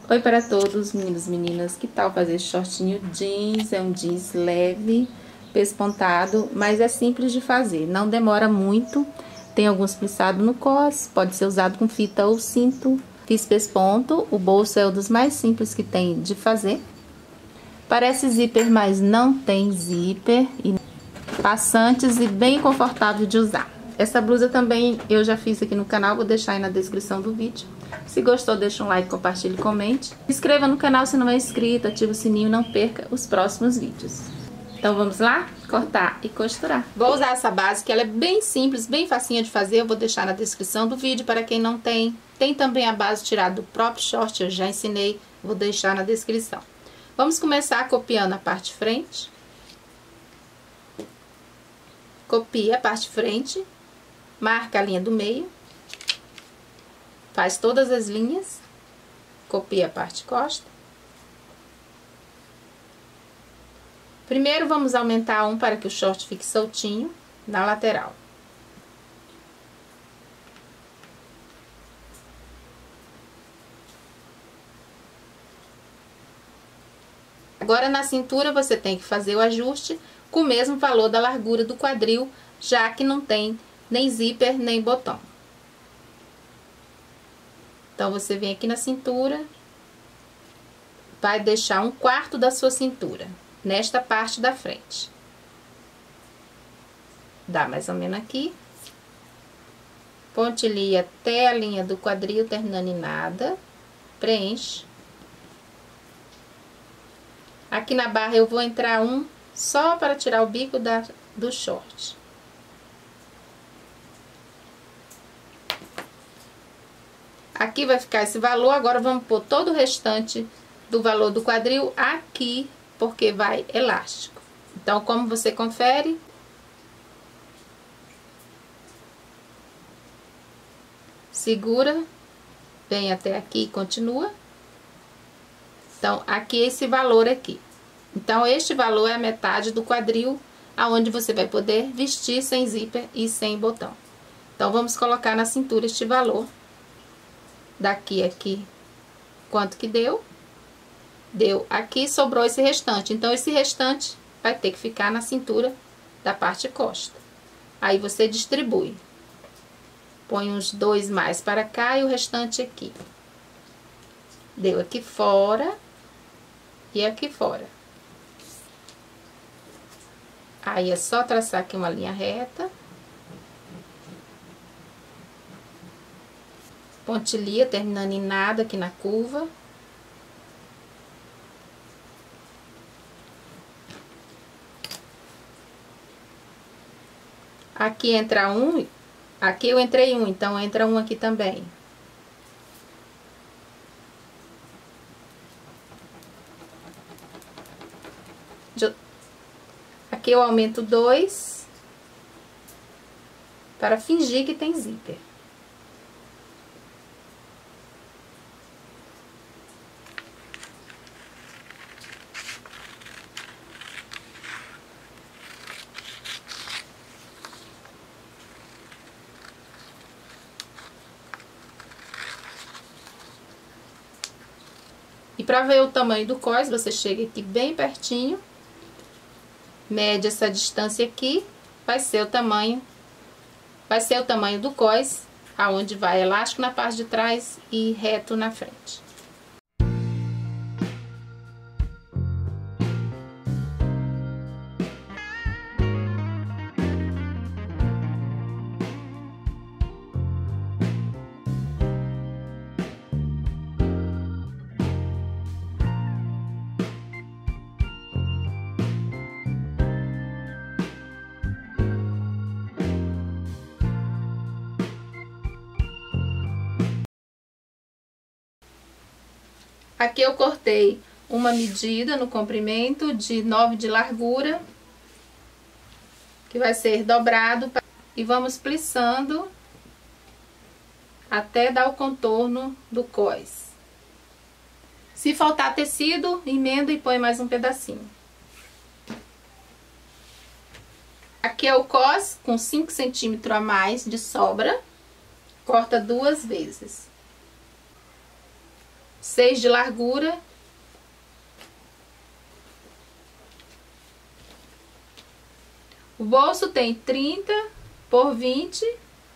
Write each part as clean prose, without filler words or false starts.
Oi para todos, meninos e meninas, que tal fazer shortinho jeans? É um jeans leve, pespontado, mas é simples de fazer, não demora muito. Tem alguns plissados no cos, pode ser usado com fita ou cinto. Fiz pesponto, o bolso é um dos mais simples que tem de fazer. Parece zíper, mas não tem zíper, e passantes e bem confortável de usar. Essa blusa também eu já fiz aqui no canal, vou deixar aí na descrição do vídeo. Se gostou, deixa um like, compartilhe e comente. Se inscreva no canal se não é inscrito, ative o sininho e não perca os próximos vídeos. Então vamos lá? Cortar e costurar. Vou usar essa base que ela é bem simples, bem facinha de fazer. Eu vou deixar na descrição do vídeo para quem não tem. Tem também a base tirada do próprio short, eu já ensinei, vou deixar na descrição. Vamos começar copiando a parte frente. Copia a parte frente, marca a linha do meio, faz todas as linhas, copia a parte costa. Primeiro vamos aumentar um para que o short fique soltinho na lateral. Agora na cintura você tem que fazer o ajuste com o mesmo valor da largura do quadril, já que não tem nem zíper nem botão. Então você vem aqui na cintura, vai deixar 1/4 da sua cintura nesta parte da frente. Dá mais ou menos aqui. Pontilha até a linha do quadril, terminando em nada. Preenche. Aqui na barra eu vou entrar um só para tirar o bico do short. Aqui vai ficar esse valor, agora vamos pôr todo o restante do valor do quadril aqui, porque vai elástico. Então, como você confere? Segura, vem até aqui e continua. Então, aqui esse valor aqui. Então, este valor é a metade do quadril, aonde você vai poder vestir sem zíper e sem botão. Então, vamos colocar na cintura este valor. Daqui a aqui, quanto que deu? Deu aqui, sobrou esse restante. Então, esse restante vai ter que ficar na cintura da parte costa. Aí, você distribui. Põe uns 2 mais para cá e o restante aqui. Deu aqui fora e aqui fora. Aí, é só traçar aqui uma linha reta. Pontilha, terminando em nada aqui na curva. Aqui entra um, aqui eu entrei um, então entra um aqui também. Aqui eu aumento 2 para fingir que tem zíper. E para ver o tamanho do cós, você chega aqui bem pertinho, mede essa distância aqui, vai ser o tamanho do cós, aonde vai elástico na parte de trás e reto na frente. Aqui eu cortei uma medida no comprimento de 9 de largura, que vai ser dobrado, e vamos plissando até dar o contorno do cós. Se faltar tecido, emenda e põe mais um pedacinho. Aqui é o cós com 5 centímetros a mais de sobra, corta 2 vezes. 6 de largura. O bolso tem 30 por 20.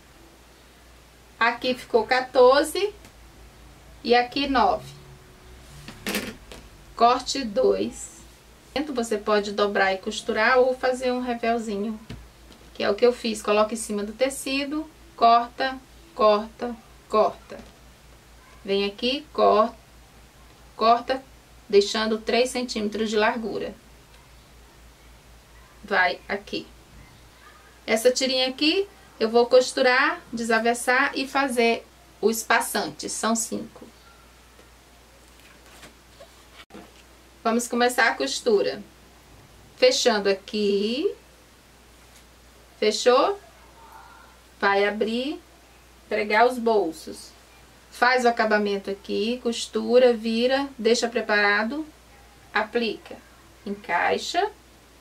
Aqui ficou 14 e aqui 9. Corte 2. Você pode dobrar e costurar ou fazer um revelzinho, que é o que eu fiz. Coloca em cima do tecido, corta, corta, corta. Vem aqui, corta, corta, deixando 3 centímetros de largura. Vai aqui. Essa tirinha aqui eu vou costurar, desavessar e fazer os passantes. São 5. Vamos começar a costura. Fechando aqui. Fechou? Vai abrir, pregar os bolsos. Faz o acabamento aqui, costura, vira, deixa preparado, aplica. Encaixa.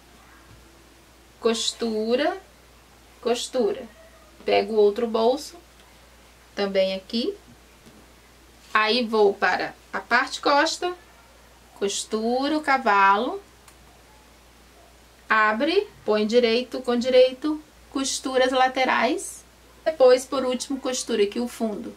Costura, costura. Pego o outro bolso, também aqui. Aí vou para a parte costa, costura o cavalo, abre, põe direito com direito, costura as laterais. Depois, por último, costura aqui o fundo.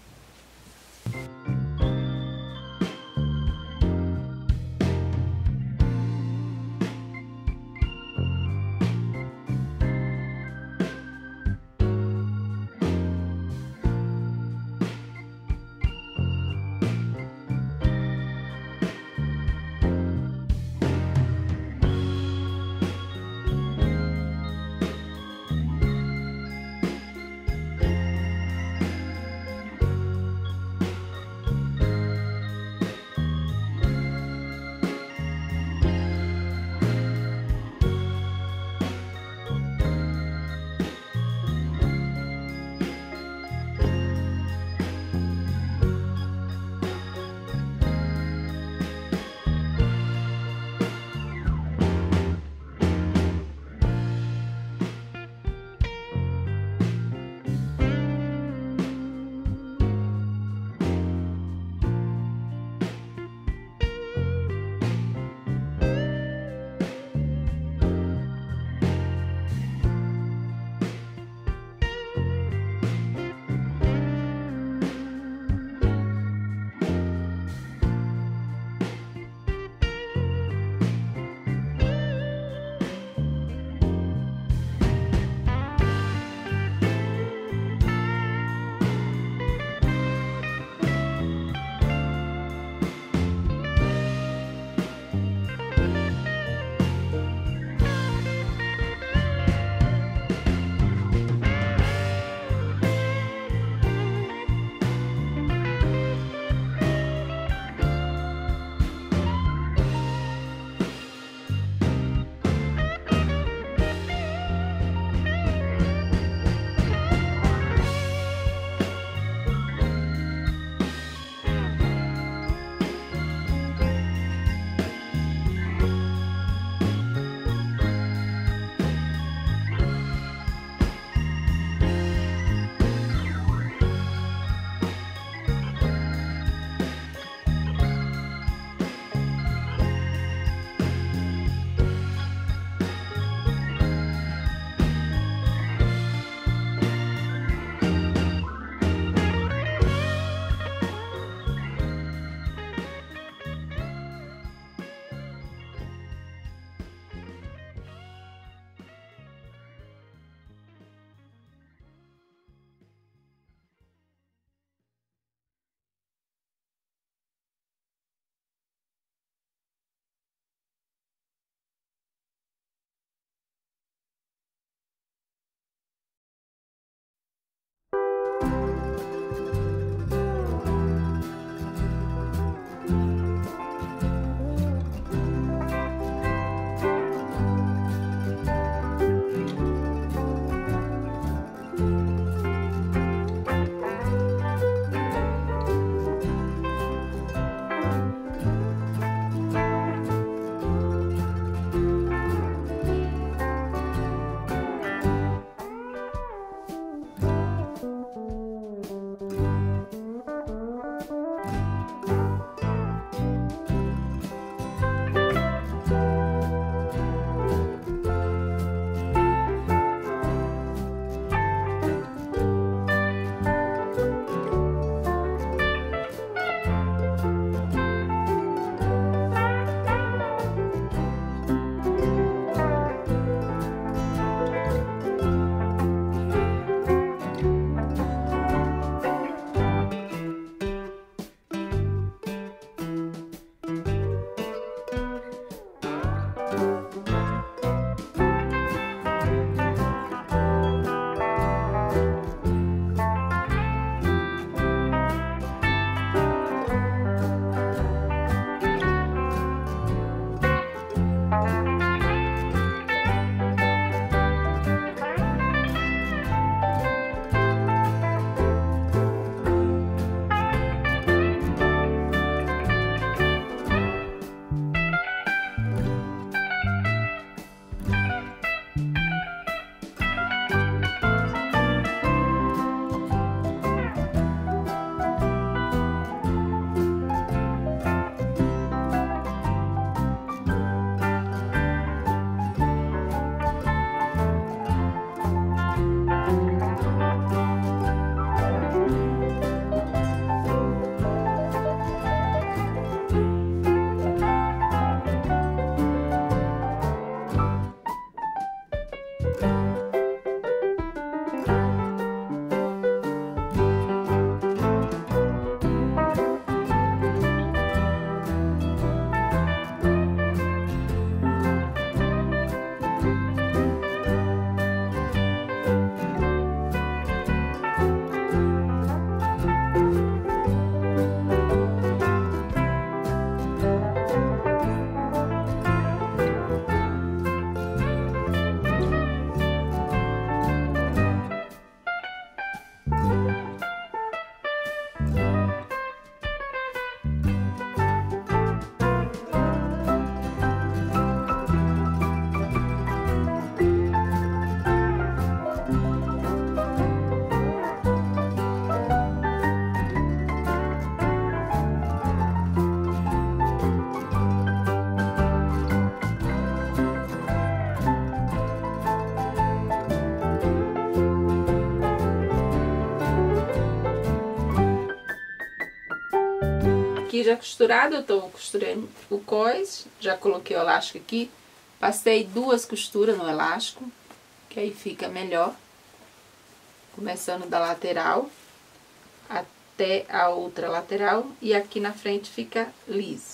aqui já costurado, eu tô costurando o cós, já coloquei o elástico aqui, passei 2 costuras no elástico, que aí fica melhor, começando da lateral até a outra lateral, e aqui na frente fica liso.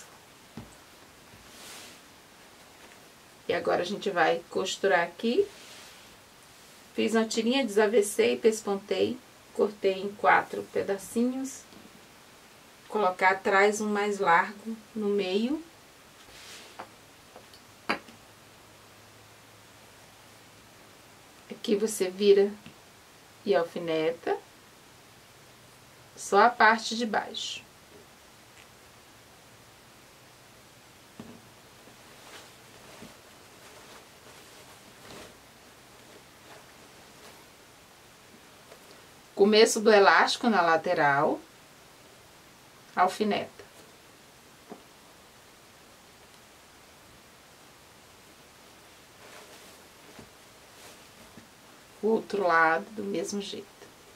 E agora a gente vai costurar aqui. Fiz uma tirinha, desavessei, pespontei, cortei em 4 pedacinhos. Colocar atrás um mais largo no meio. Aqui você vira e alfineta. Só a parte de baixo. Começo do elástico na lateral, alfineta. O outro lado do mesmo jeito.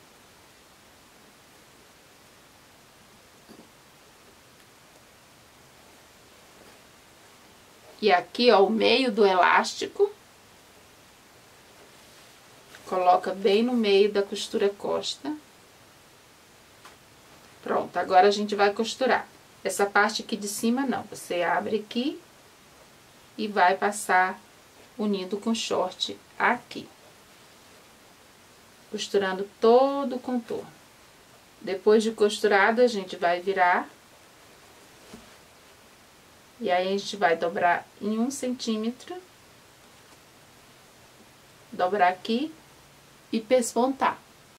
E aqui, ó, o meio do elástico, coloca bem no meio da costura costa. Pronto, agora a gente vai costurar. Essa parte aqui de cima não, você abre aqui e vai passar unindo com short aqui. Costurando todo o contorno. Depois de costurado, a gente vai virar. E aí, a gente vai dobrar em 1 centímetro. Dobrar aqui e pespontar.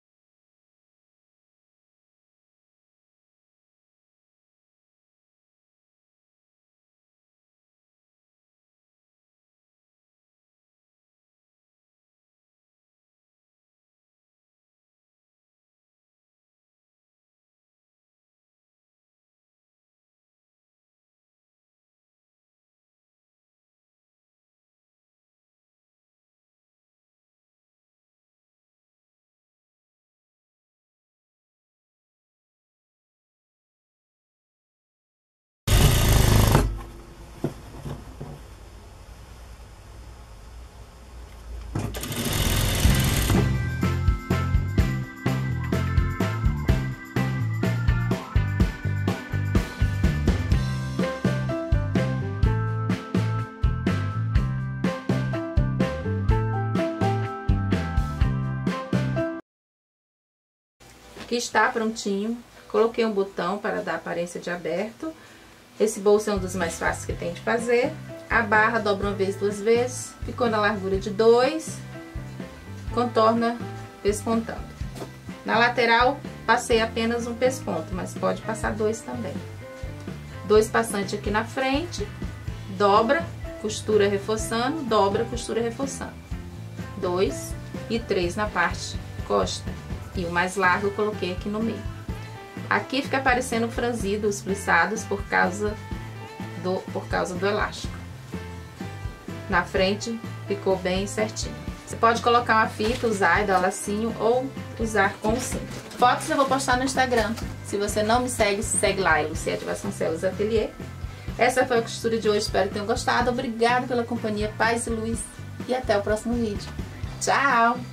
Aqui está prontinho, coloquei um botão para dar aparência de aberto. Esse bolso é um dos mais fáceis que tem de fazer. A barra dobra uma vez, 2 vezes, ficou na largura de 2, contorna pespontando. Na lateral, passei apenas um pesponto, mas pode passar 2 também. 2 passantes aqui na frente, dobra, costura reforçando, dobra, costura reforçando. 2 e 3 na parte costa. E o mais largo eu coloquei aqui no meio. Aqui fica aparecendo franzido os plissados por causa do elástico. Na frente ficou bem certinho. Você pode colocar uma fita, usar e dar lacinho ou usar com cinto. Fotos eu vou postar no Instagram. Se você não me segue, segue lá, é Luciete Vasconcelos Ateliê. Essa foi a costura de hoje, espero que tenham gostado. Obrigada pela companhia, paz e luz. E até o próximo vídeo. Tchau!